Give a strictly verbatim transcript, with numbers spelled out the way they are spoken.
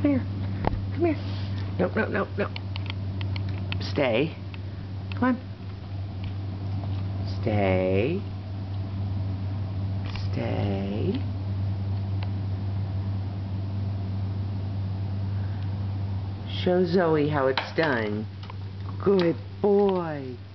Come here. Come here. No, no, no, no. Stay. Come on. Stay. Stay. Show Zoe how it's done. Good boy.